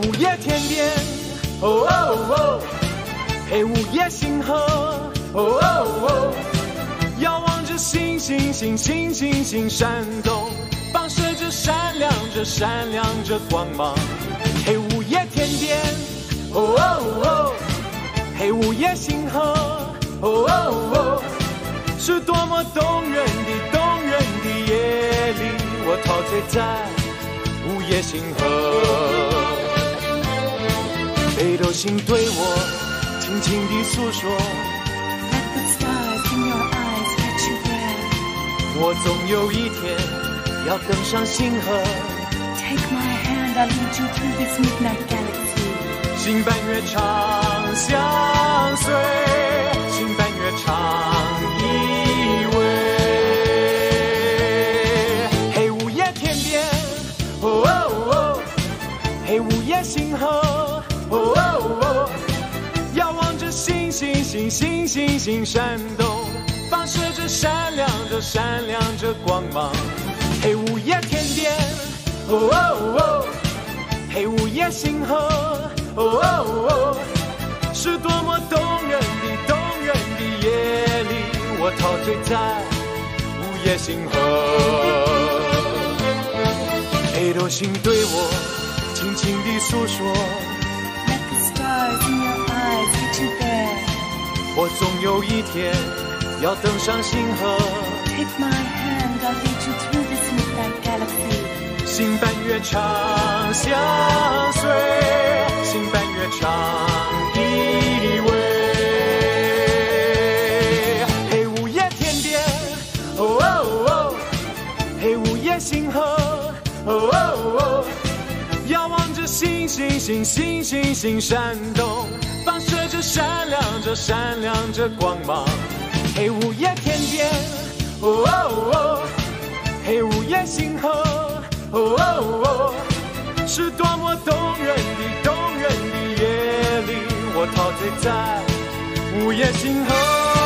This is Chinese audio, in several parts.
午夜天边，哦哦哦，黑午夜星河，哦哦哦，遥望着星星星星星星闪动，放射着闪亮着闪亮着光芒。黑午夜天边，哦哦哦，黑午夜星河，哦哦哦，是多么动人的夜里，我陶醉在午夜星河。北斗星对我轻轻地诉说 Let the stars in your eyes get you there. 我总有一天要登上星河。 Take my hand, I'll lead you through this midnight galaxy. 星伴月长相随，星伴月长依偎。黑午夜天边，哦哦哦，黑午夜星河，哦哦哦，遥望着星星星星星星闪动，放射着闪亮着闪亮着光芒。黑午夜天边，哦哦哦，黑午夜星河，哦哦哦，是多么动人的夜里，我陶醉在午夜星河。北斗星对我轻轻地诉说 Let the stars in your eyes get you there. 我总有一天要登上星河。 Take my hand, I'll lead you through this midnight galaxy. 星伴月长相随，星伴月长依偎。黑午夜天边，哦哦哦，黑午夜星河，哦哦哦，遥望着星星星星星星闪动，放射着闪亮着闪亮着光芒。黑午夜天边，哦哦哦，黑午夜星河，哦哦哦，是多么动人的夜里，我陶醉在午夜星河。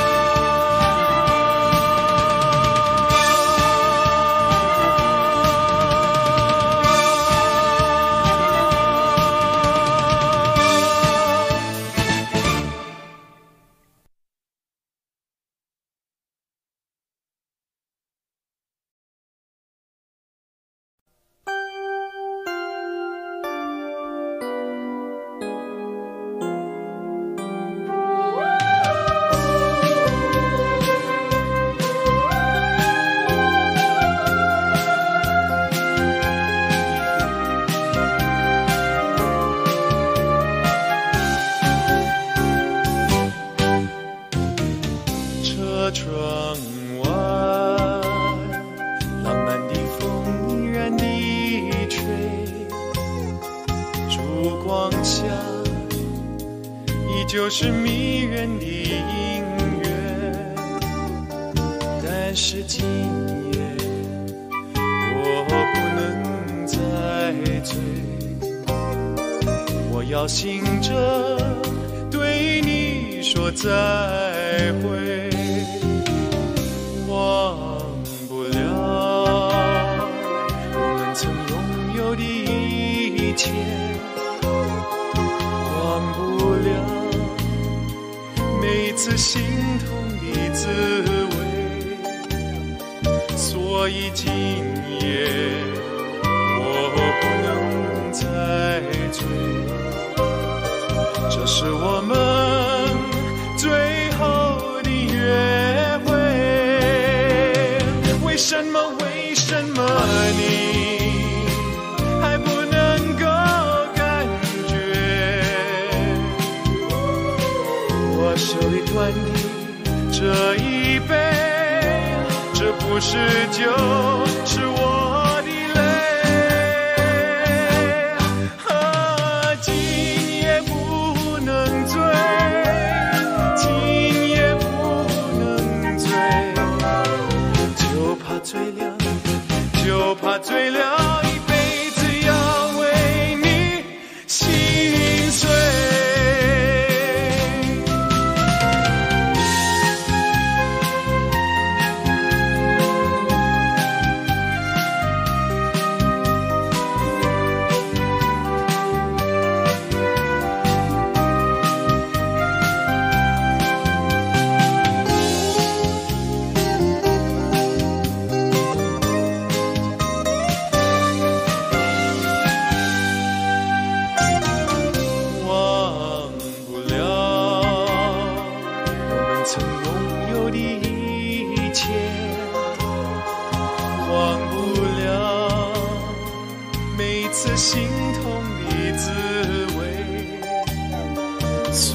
就是迷人的音乐，但是今夜我不能再醉，我要醒着对你说再会，忘不了我们曾拥有的一切，忘不了每次心痛的滋味，所以今夜我不能再醉，这是我们最后的约会。为什么你还不能够感觉我手里端的这一杯，这不是酒，是我的泪。今夜不能醉，今夜不能醉，就怕醉了，就怕醉了，一辈子要为你心碎。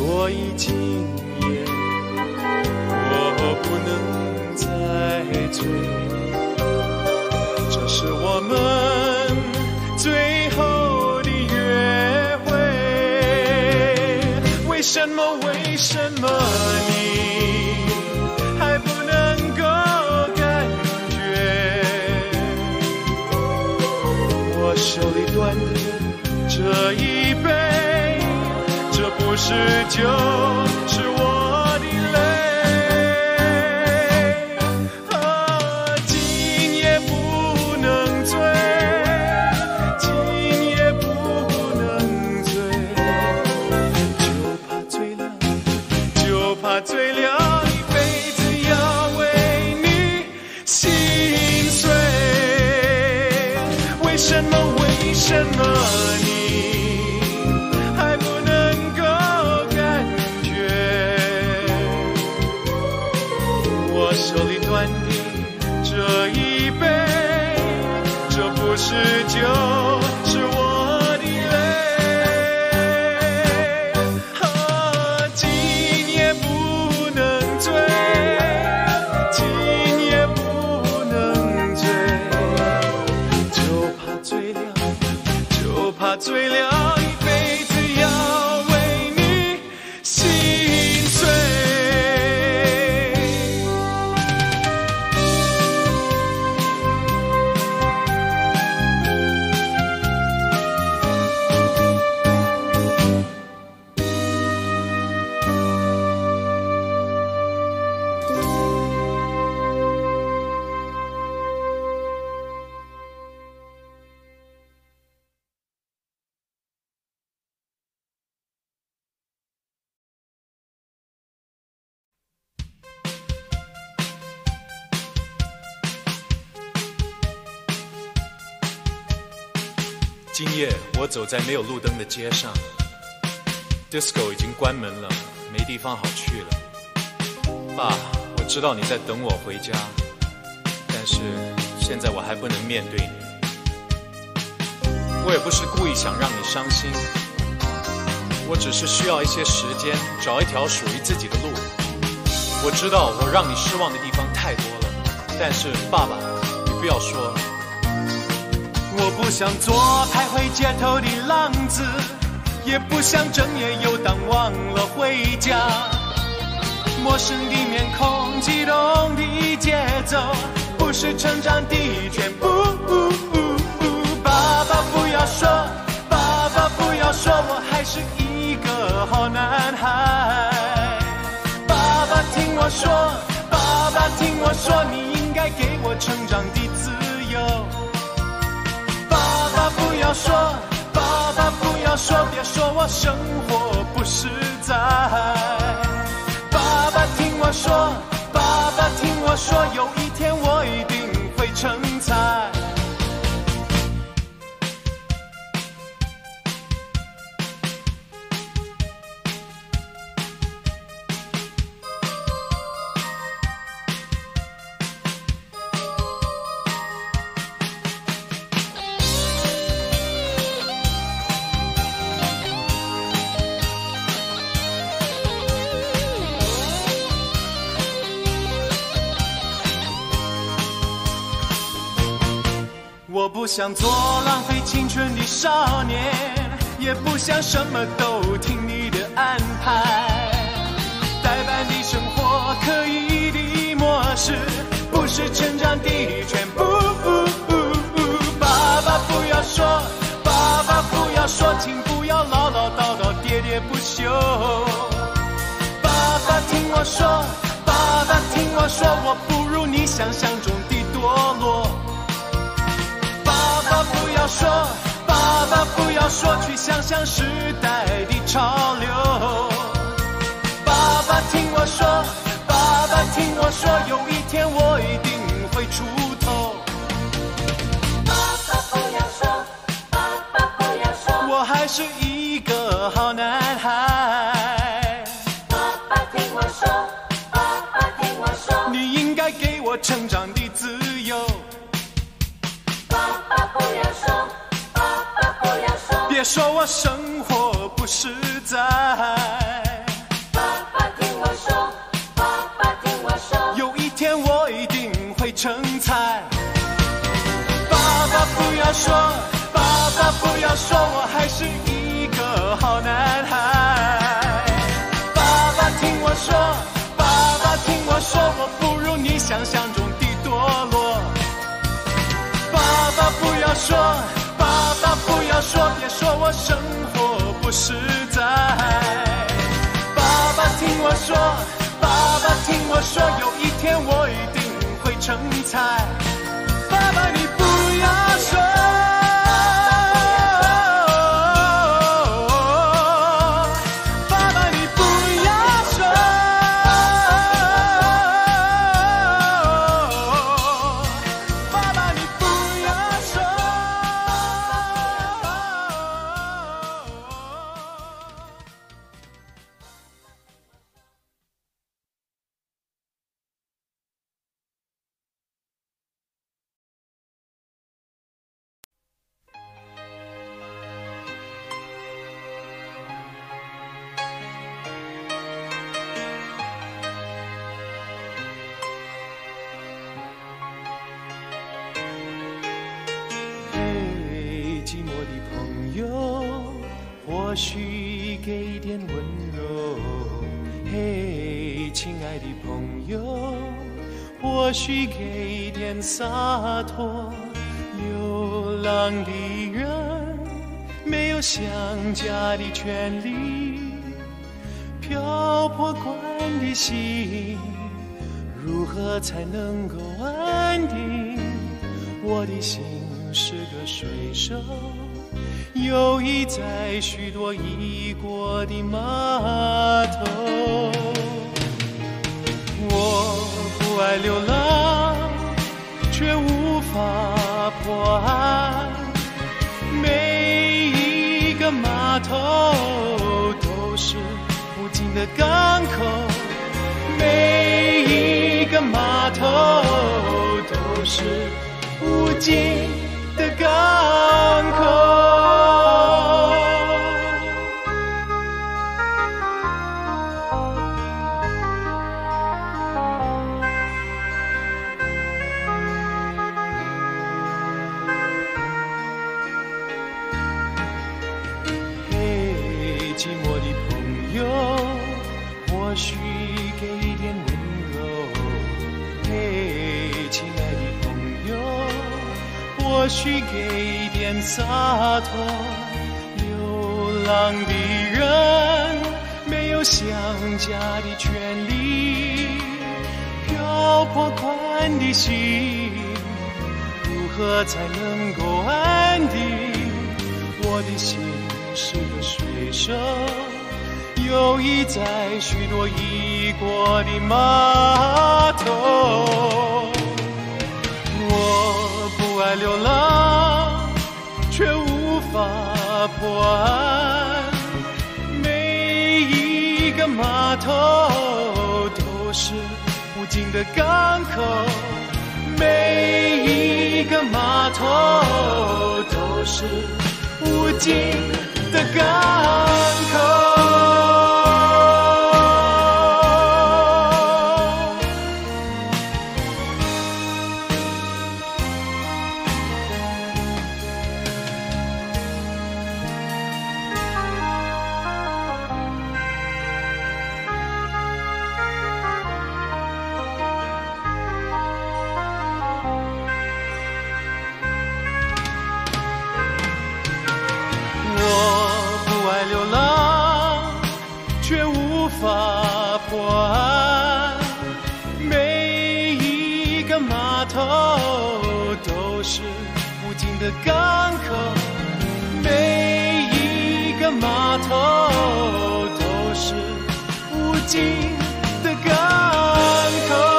所以今夜我不能再追，这是我们最后的约会。为什么你还不能够感觉我手里端的这一杯，这不是酒，是我的泪。今夜不能醉，今夜不能醉，就怕醉了，就怕醉了，一辈子要为你心碎。为什么你还不能够感觉我手里端的这一杯，这不是酒，是我的泪。今夜不能醉，今夜不能醉，就怕醉了，就怕醉了，一辈子要为你心碎。今夜我走在没有路灯的街上， disco 已经关门了，没地方好去了。爸，我知道你在等我回家，但是现在我还不能面对你。我也不是故意想让你伤心，我只是需要一些时间，找一条属于自己的路。我知道我让你失望的地方太多了，但是爸爸，你不要说了。我不想做徘徊街头的浪子，也不想整夜游荡忘了回家。陌生的面孔，激动的节奏，不是成长的全部。爸爸不要说，爸爸不要说，我还是一个好男孩。爸爸听我说，爸爸听我说，你应该给我成长的自由。爸爸不要说，爸爸不要说，别说我生活不实在。爸爸听我说，爸爸听我说，有一天我一定会成才。我不想做浪费青春的少年，也不想什么都听你的安排。代办的生活，刻意的模式，不是成长的全部。爸爸不要说，爸爸不要说，请不要唠唠叨叨，喋喋不休。爸爸听我说，爸爸听我说，我不如你想象中的堕落。爸爸不要说，爸爸不要说，去想象时代的潮流。爸爸听我说，爸爸听我说，有一天我一定会出头。 爸爸不要说，爸爸不要说， 我还是一个好男孩。 爸爸听我说，爸爸听我说， 你应该给我成长的自由。 爸爸不要说，爸爸不要说， 别说我生活不实在。 说，爸爸不要说我还是一个好男孩。爸爸听我说，爸爸听我说，我不如你想象中的堕落。爸爸不要说，爸爸不要说，别说我生活不实在。爸爸听我说，爸爸听我说，有一天我一定会成才。爸爸你不要说，爸爸你不要说，爸爸你不要说。寂寞的朋友，或许给点温柔。嘿，亲爱的朋友，或许给点洒脱。流浪的人没有想家的权利，漂泊惯的心，如何才能够安定？我的心是个水手，游弋在许多已过的码头。我不爱流浪，却无法破案。每一个码头都是无尽的港口，每一个码头都是无尽的港口。嘿，寂寞的朋友，或许给点温柔。嘿，亲爱的朋友，或许给点洒脱。流浪的人没有想家的权利，漂泊惯的心，如何才能够安定？我的心是个水手，游弋在许多已过的码头。我不爱流浪，却无法破案。每一个码头都是无尽的港口，每一个码头都是无尽的港口。破案，每一个码头都是无尽的港口，每一个码头都是无尽的港口。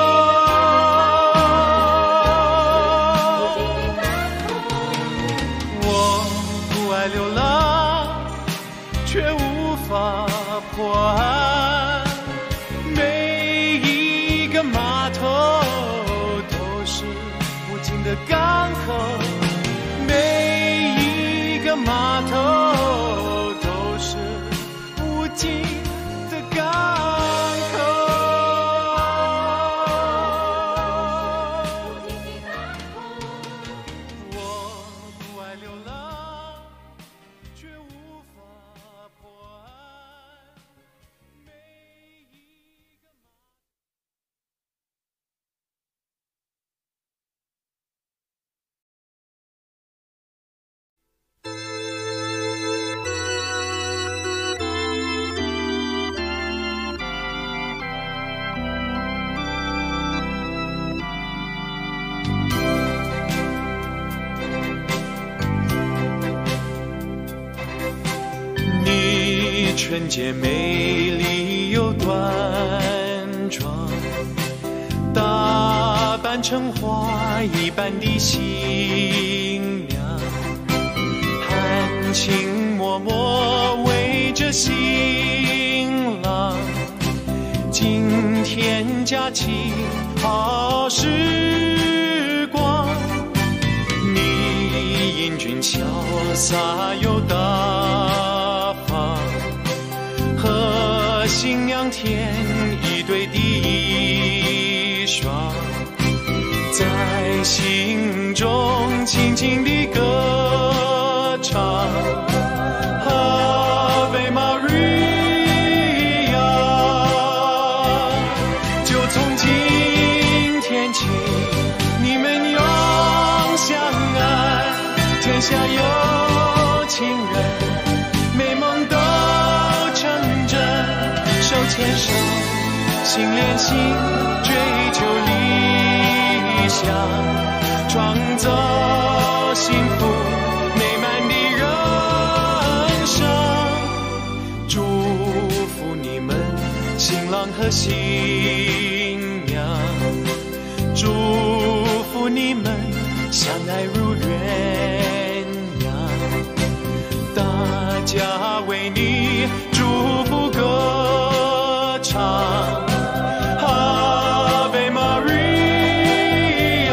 我不爱流浪，却无法破案。每一个码头都是无尽的港口，每一个码头都是无尽的港口。我纯洁美丽又端庄，打扮成花一般的新娘，含情脉脉围着新郎。今天假期好时光，你英俊潇洒又大方，和新娘添一对的衣裳，在心中轻轻地歌唱。Ave Maria， 就从今天起，你们永相爱，天下有情人，美梦都成真，手牵手，心连心，追求理想，创造幸福美满的人生。祝福你们新郎和新娘，祝福你们相爱如鸳鸯，大家为你祝福歌唱。Ave Maria，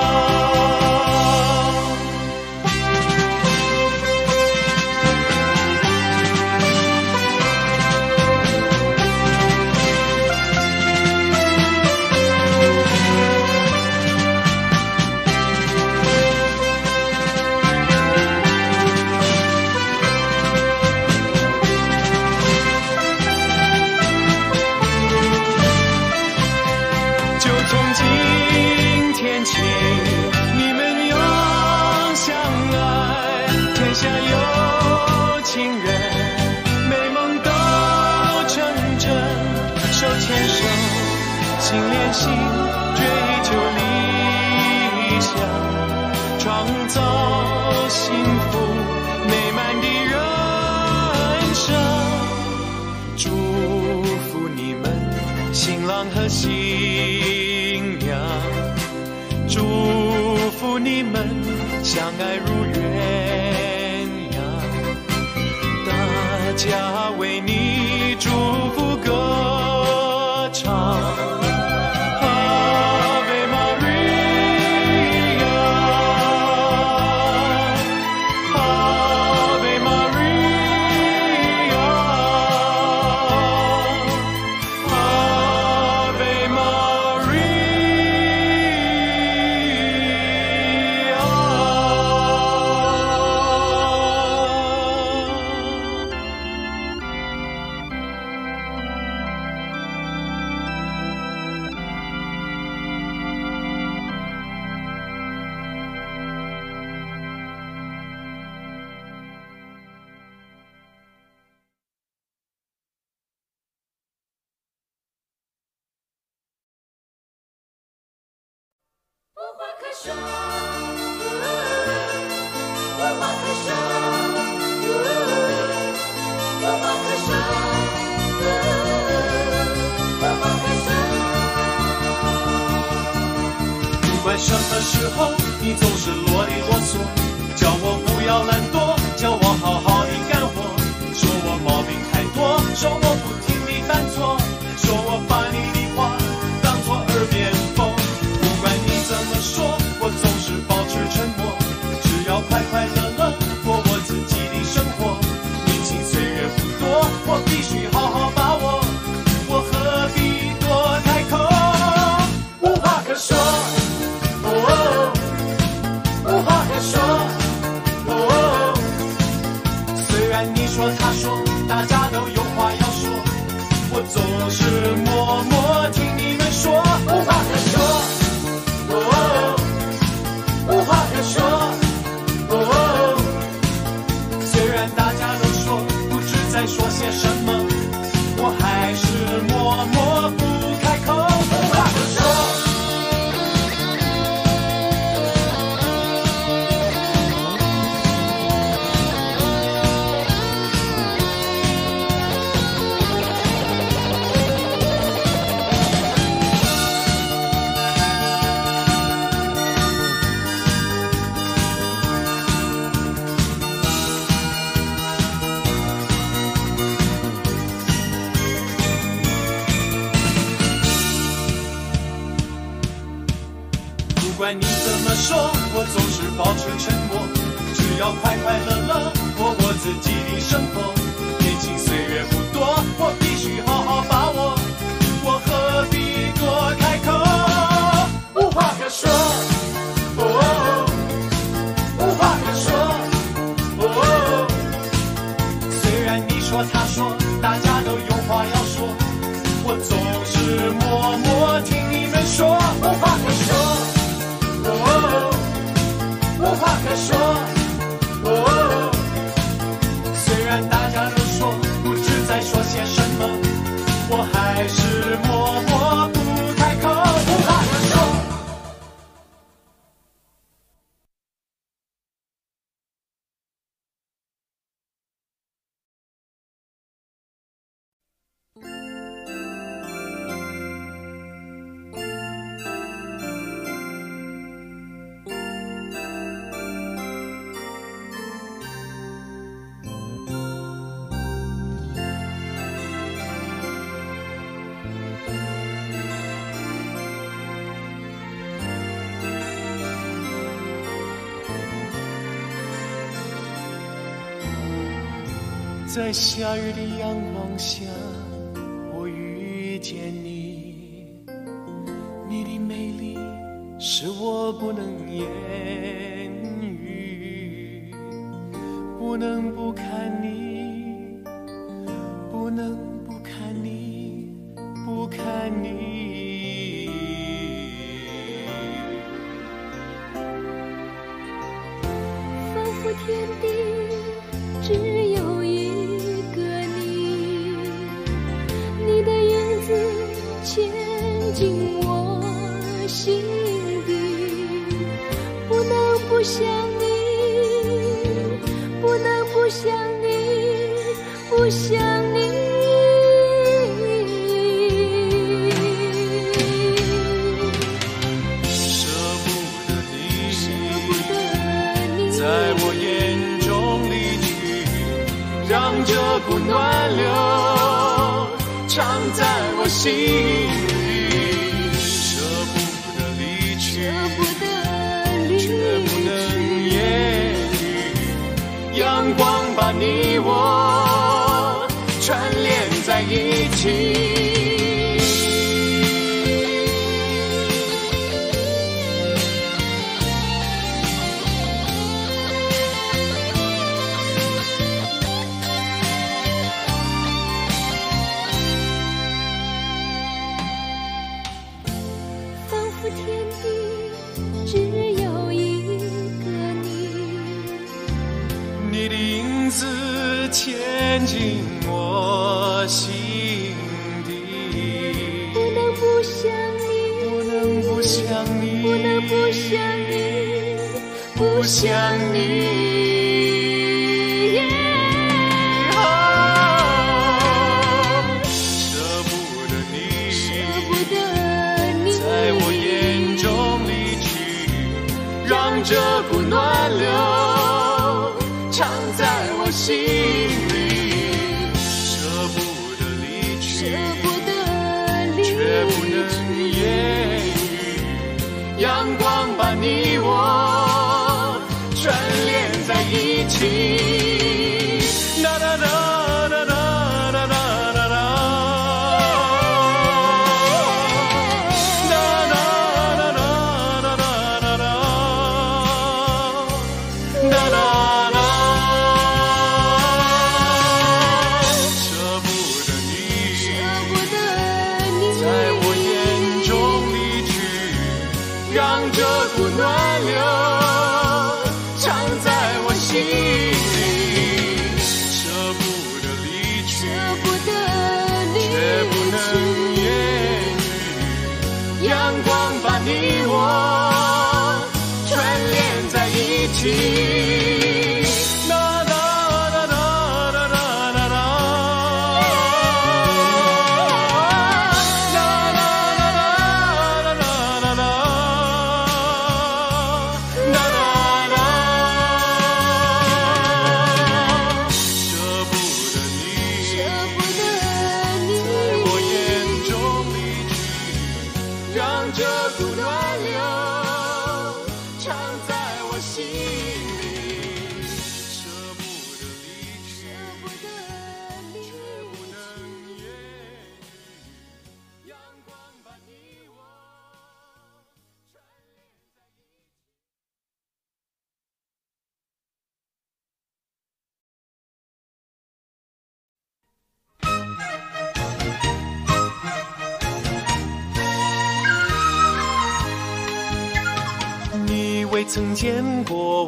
就从今天起，你们永相爱，天下有情人，美梦都成真，手牵手，心连心，追求理想，创造幸福美满的人生。祝福你们新郎和新娘，祝福你们相爱如鸳鸯，大家为你祝福歌唱。Ave Maria， Ave Maria， Ave Maria。 无话可说，无话可说，无话可说，无话可说。 不管什么时候，你总是啰里啰嗦，叫我不要懒惰，叫我好好的干活，说我毛病太多，说我不听你犯错，说我把你的话当作耳边风。不管你怎么说，我总是保持沉默，只要快快乐乐过我自己的生活。年轻岁月不多，我必须好好把握，我何必多开口？无话可说，哦，无话可说，哦，虽然你说他说，大家都有话要说，我总是默默听你们说。无话可说，哦，无话可说，哦，虽然大家都说不知在说些什么，我还是默默不开口。无话可说。 的说，我总是保持沉默。只要快快乐乐过我自己的生活。年轻岁月不多，我必须好好把握。我何必多开口？无话可说，哦，无话可说，哦。虽然你说他说，大家都有话要说，我总是默默听你们说。无话可说，哦，无话可说，哦。虽然大家都说不知在说些什么，我还是默默不开口。无话可说。在夏日的阳光下，我遇见你，你的美丽是我不能言语，不能不看你，不能不看你，不看你。 仿佛天地只有一个你，你的影子牵进我心底，不能不想你，不能不想你，不想你。 舍不得你，在我眼中离去，让这股暖流藏在我心里。舍不得离去，却不能言语。阳光把你我串联在一起。你的影子牵进我心底， 不能不想你， 不能不想你， 不能不想你，不想你。 舍不得你， 舍不得你， 在我眼中离去，让这股暖流藏在我心里。舍不得离去， 舍不得离去， 却不能言语。阳光把你我串联在一起。哒哒哒哒哒哒哒哒哒。让这股暖流藏在我心里，舍不得离去，却不能言语。阳光把你我串联在一起。这股暖流藏未曾见过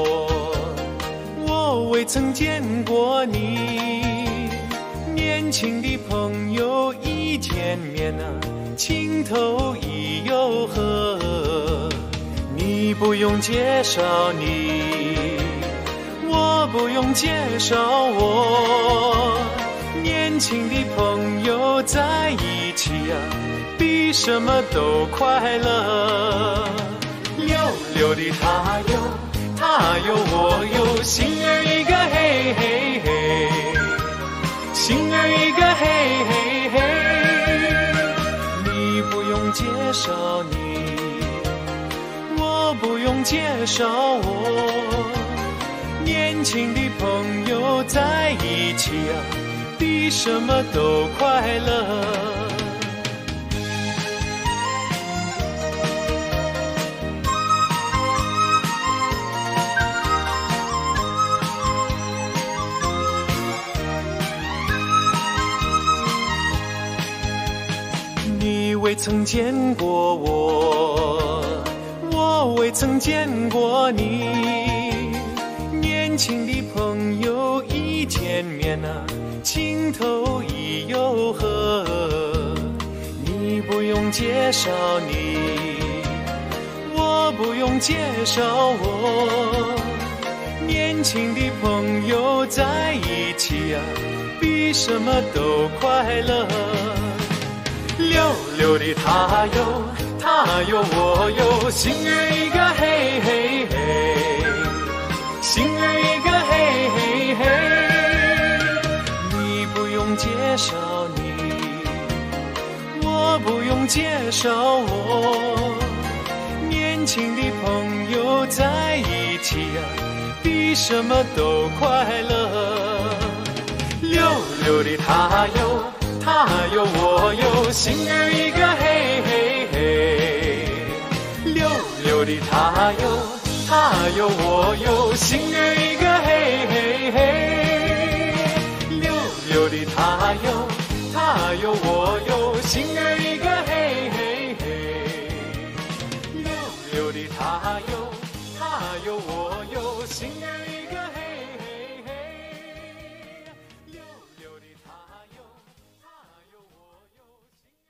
我未曾见过你。年轻的朋友一见面啊，情投意又合。你不用介绍你，我不用介绍我。年轻的朋友在一起啊，比什么都快乐。溜溜的他有我有，心儿一个嘿嘿嘿，心儿一个嘿嘿嘿。你不用介绍你，我不用介绍我。年轻的朋友在一起啊，比什么都快乐。你未曾见过我未曾见过你。年轻的朋友一见面啊，情投意又合。你不用介绍你，我不用介绍我。年轻的朋友在一起啊，比什么都快乐。溜溜的他有我有，心儿一个嘿嘿嘿，心儿一个嘿嘿嘿。你不用介绍你，我不用介绍我。年轻的朋友在一起啊，比什么都快乐。溜溜的他有我有，心儿一个嘿嘿嘿。溜溜的他有我有，心儿一个嘿嘿嘿。溜溜的他有我有，心儿一个嘿嘿嘿。溜溜的他有我有，心儿一个嘿嘿嘿。溜溜的他有我有，心儿。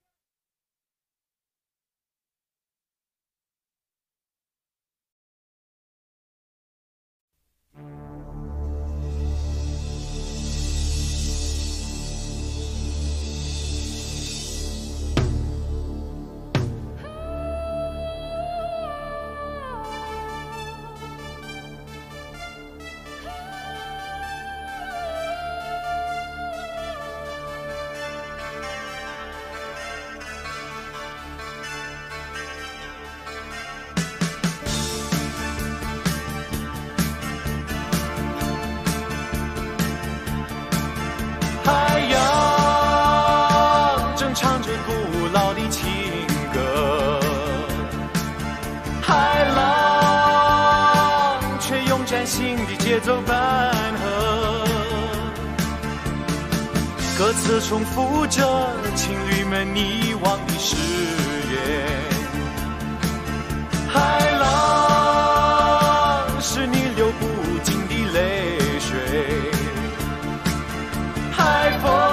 海洋正唱着古老的情歌，海浪却用崭新的节奏伴和，歌词重复着情侣们遗忘的誓言。海浪是你流不尽的泪水，海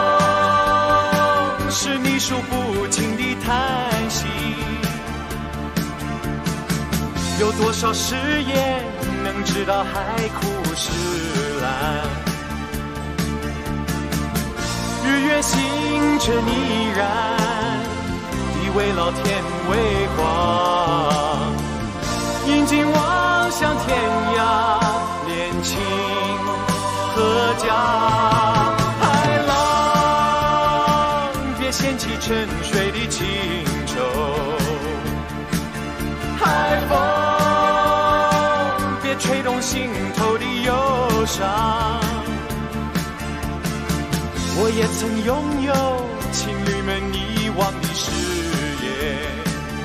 风是你数不清的叹息。有多少誓言能知道海枯石烂？日月星辰依然地为老天为光，引颈望向天涯，恋情和家。掀起沉睡的情愁，海风别吹动心头的忧伤。我也曾拥有情侣们遗忘的誓言。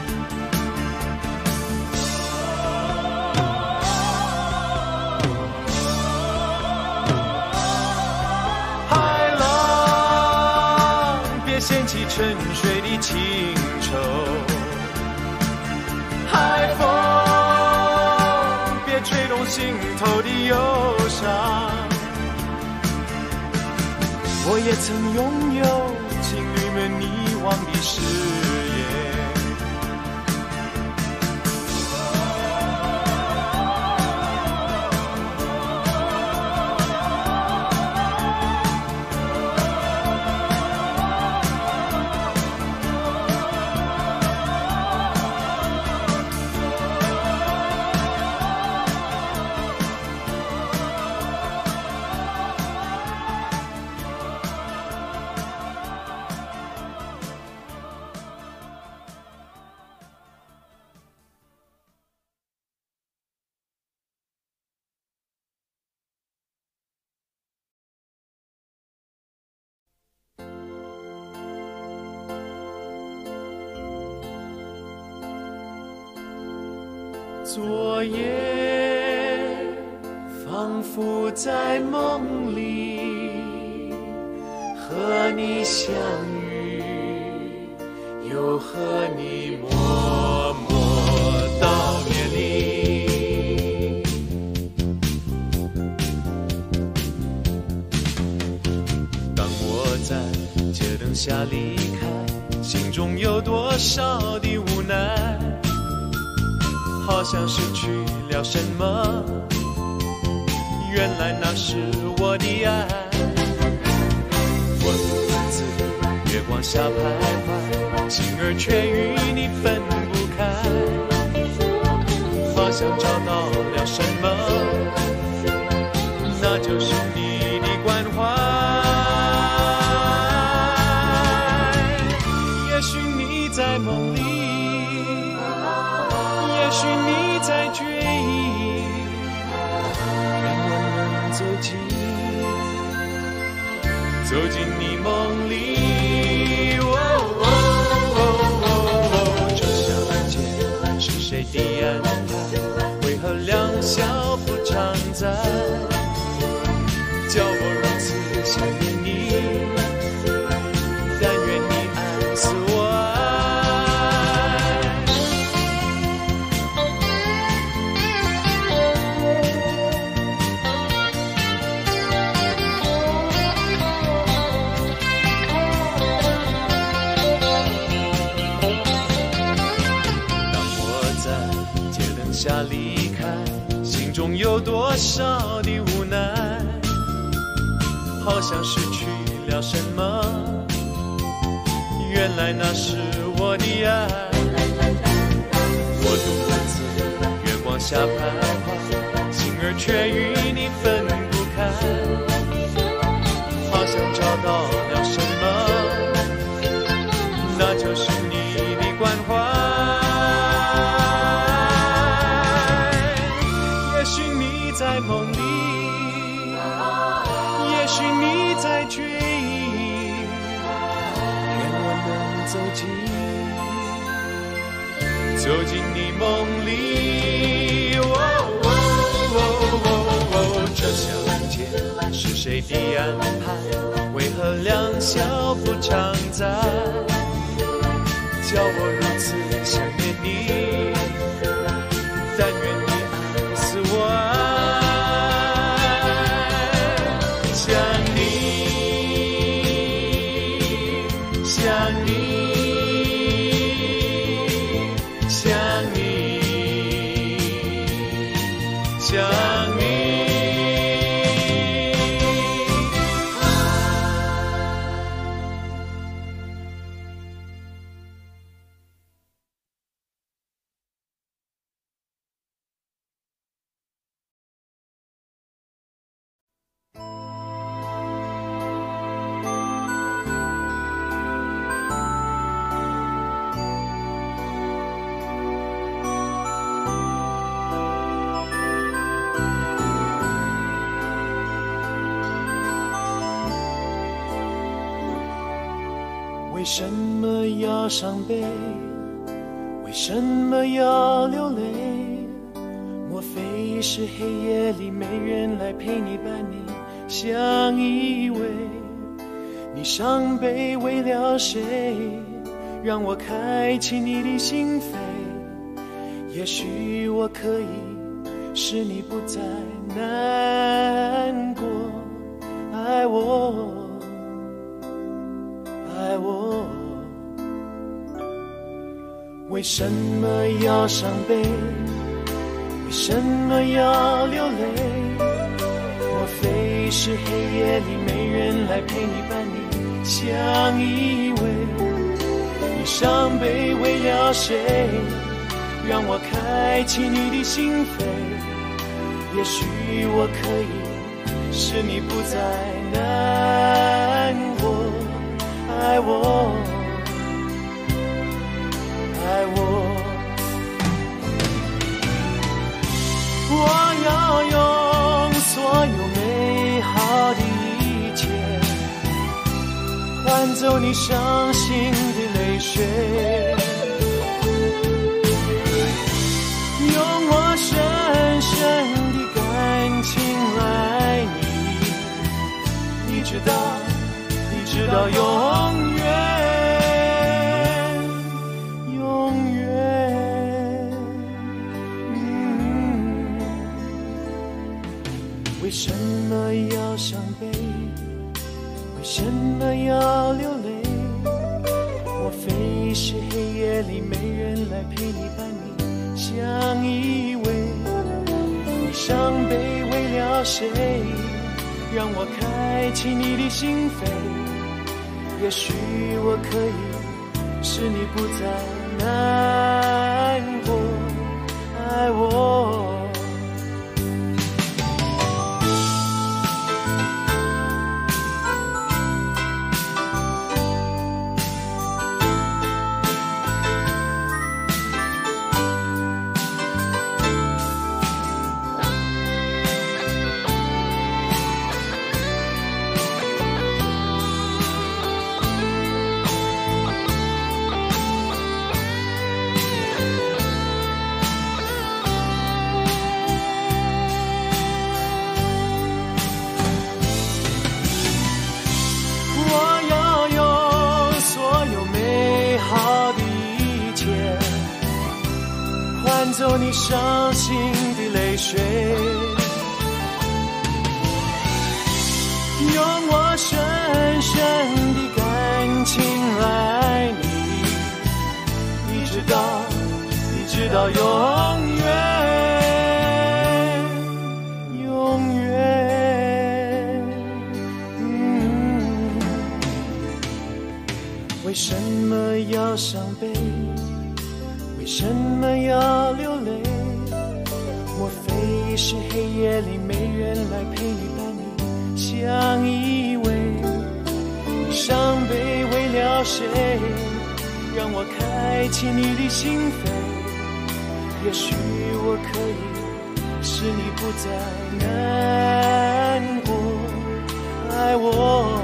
掀起沉睡的情愁，海风心头的忧伤。我也曾拥有情侣们遗忘的誓言。昨夜仿佛在梦里和你相遇，又和你默默到年里。当我在街灯下离开，心中有多少的无奈，好像失去了什么，原来那是我的爱。我独自月光下徘徊，心儿却与你分不开，好像找到了什么，那就是你的关怀。也许你在梦里，也许你在追忆，愿我能走进你梦里。这相见是谁的安排？为何两小不常在？叫我如此想念你，但愿你爱死我爱。下离开，心中有多少的无奈，好像失去了什么，原来那是我的爱。我独自月光下徘徊，心儿却与你分不开，好像找到了什么，那就是你的关怀。在梦里，也许你在追忆，愿我能走进你梦里。这相见是谁的安排？为何两小不常在？叫我如此想念你，但愿你爱死我爱。为什么要伤悲？为什么要流泪？莫非是黑夜里没人来陪你伴你相依偎？你伤悲为了谁？让我开启你的心扉，也许我可以是你不再难过，爱我，爱我。为什么要伤悲？为什么要流泪？莫非是黑夜里没人来陪你伴你相依偎？你伤悲为了谁？让我开启你的心扉，也许我可以使你不再难过，爱我，爱我。我要用所有美好的一切换走你伤心的泪水，用我深深的感情来你，你知道永远，永远。为什么要伤悲？为什么要流泪？莫非是黑夜里没人来陪你伴你相依偎？你伤悲为了谁？让我开启你的心扉，也许我可以使你不再难过，爱我。走你伤心的泪水，用我深深的感情来你，你知道永远，永远。为什么要伤悲？为什么要流泪？莫非是黑夜里没人来陪你伴你相依偎？你伤悲为了谁？让我开启你的心扉，也许我可以使你不再难过，爱我。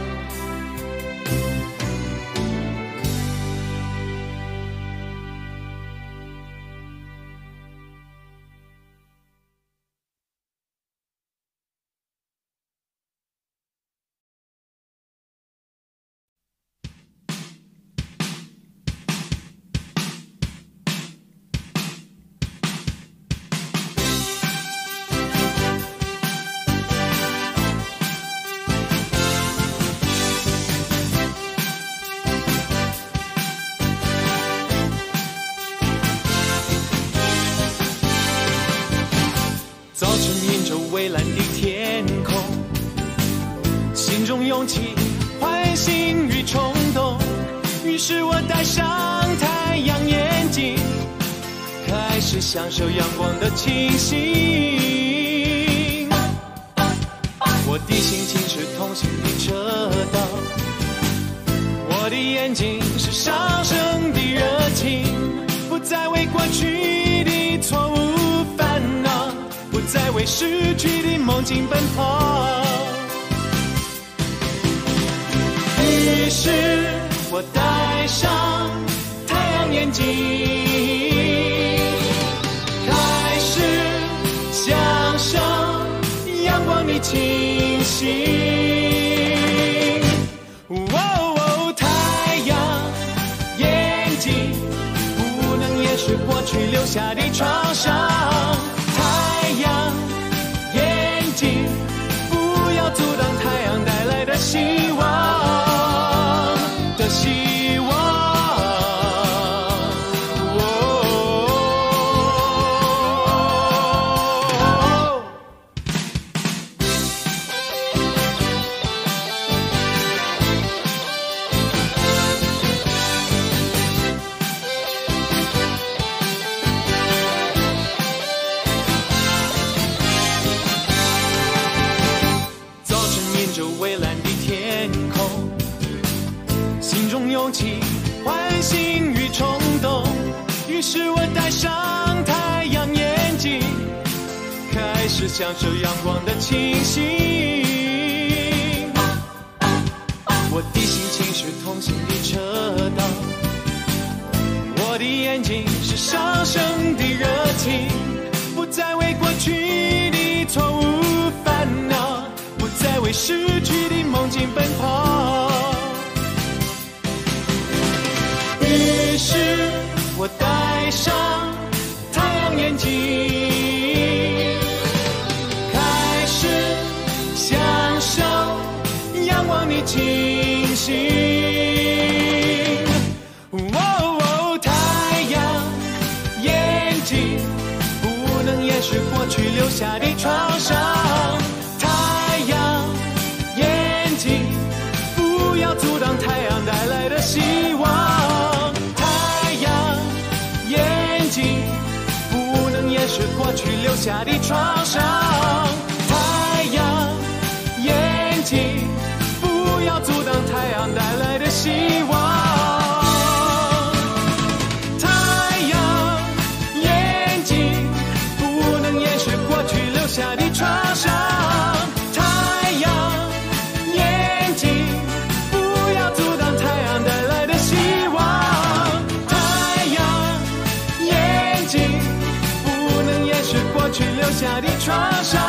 早晨迎着蔚蓝的天空，心中涌起唤醒与冲动，于是我戴上太阳眼镜，开始享受阳光的清新。我的心情是同行的车道，我的眼睛是上升的热情，不再为过去的错误烦恼，不再为失去的梦境奔跑。于是我戴上太阳眼镜，开始享受阳光的清新。太阳眼镜不能掩饰过去留下的创伤。太勇气唤醒与冲动，于是我戴上太阳眼镜，开始享受阳光的清新。我的心情是同行的车道，我的眼睛是上升的热情，不再为过去的错误烦恼，不再为失去的梦境奔跑。于是我戴上太阳眼镜，开始享受阳光的清新。太阳眼睛不能掩饰过去留下的创伤，太阳眼睛不要阻挡太阳带来的希望，太阳眼睛不能掩饰过去留下的创伤，太阳眼睛不要阻挡太阳带来的希望。下的创伤，太阳眼睛不要阻挡太阳带来的希望，太阳眼睛不能掩饰过去留下的创伤。